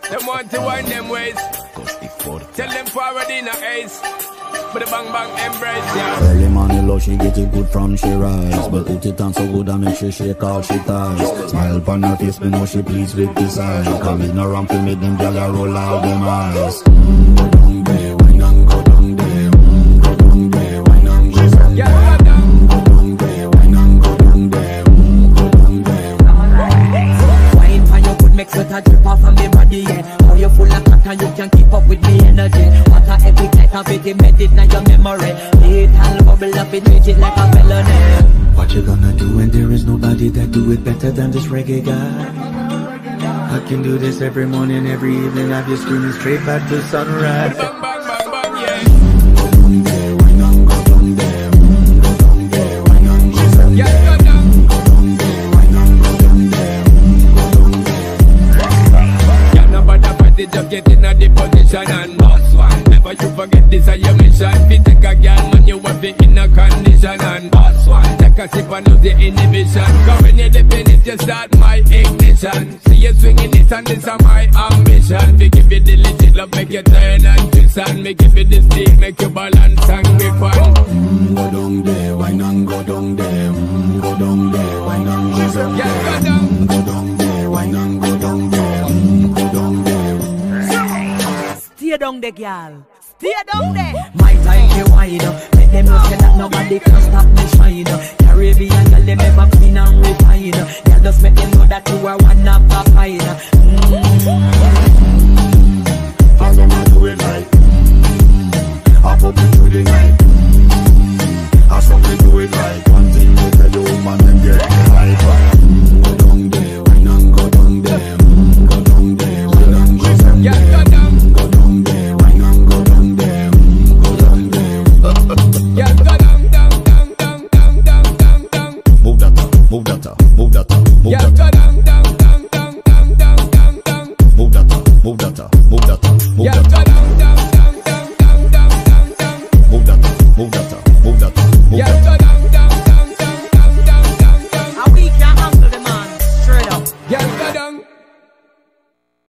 Them want to wind them ways. Tell them forward in a ace. But the bang bang embrace, yeah. Early morning love, she get it good from she rise. But put it on so good and make she shake all she ties. Smile upon her face, me know she pleased with this eye. Come in around to make them gyal roll out them eyes. Go down there, wine and go down there. Go down there, wine and go down there. Go down there, wine and go down there. Go down there. Wine for your good make sweat a drip off from me body, yeah. How you full of crack and you can keep up with me energy. What a epic night of it, embedded in your memory. Little bubble up, it treat it like a felony. What you gonna do when there is nobody that do it better than this reggae guy? I can do this every morning, every evening. Have you screaming straight back to sunrise. Bang bang bang bang, yeah. Go down there, wine and go down there. Go down there, wine and go down there. Yeah, go down. Go down there, wine and go down there. Go down there. Yeah, nobody fight it, just get in a the position and boss one. Never you forget this is your mission. Be take a girl when you want be in a condition and boss one. Take a sip and lose the inhibition. Cause when you dip in it, you start my ignition. See you swinging it and this is my ambition. We give you the legit love, make you turn and twist and me give you the stick, make you balance and be fun. Go down there, wine and go down there. Go down there, wine and go down there. Yeah, go down. Go down there, wine and go down there. Go down there. Stay down there, gyal. Stay down there. My time to wine up. Let them know say that nobody can stop me shine up. Caribbean girl, them ever clean and